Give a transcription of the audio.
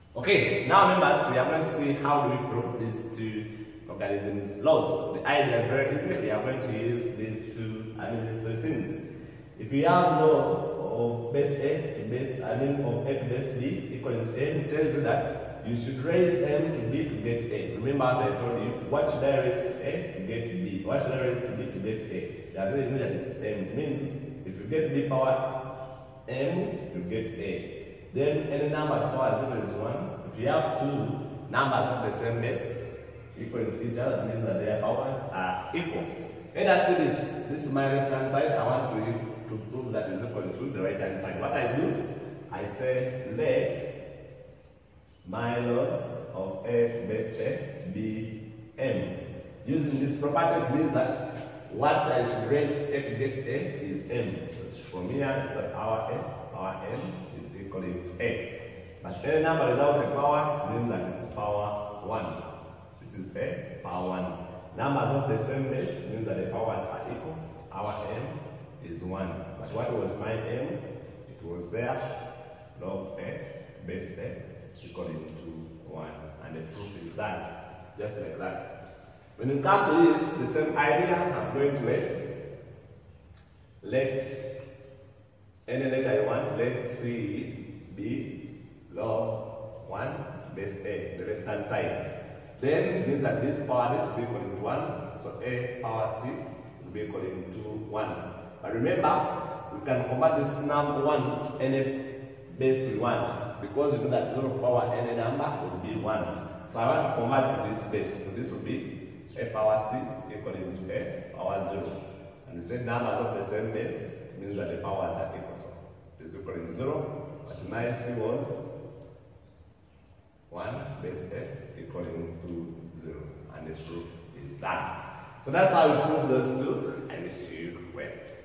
Okay, now members, we are going to see how do we prove these two logarithms laws. The idea is very easy. We are going to use these two things. If you have law of base A to base, of A to base B equal to A, it tells you that you should raise M to B to get A. Remember what I told you, what should I raise to A to get B? What should I raise to B to get A? That doesn't mean that it's M. It means if you get B power M, you get A. Then any number to power 0 is 1. If you have two numbers of the same base equal to each other, it means that their powers are equal. Let us see this. This is my left hand side. I want to prove that is equal to the right hand side. What I do, I say let my log of A base A be M. Using this property, it means that what I should raise A to get A is M. So from here, it's that power M is equal to A. But any number without a power means that it's power 1. This is A, power 1. Numbers of the same base means that the powers are equal. Our M is 1. But what was my M? It was there. Log A, base A, equal to 1. And the proof is done. Just like that. When you come to this, the same idea, I'm going to let any letter I want, let C be log 1 base A, the left hand side. Then it means that this power is equal to 1, so A power C will be equal to 1. But remember, we can convert this number 1 to any base we want, because we know that 0 power any number will be 1. So I want to convert to this base, so this will be A power C equal to A power 0. And we said numbers of the same base means that the powers are equal, so it is equal to 0, but my C was 1 base A equal to 0, and the proof is done. So that's how we prove those two, and we see you well.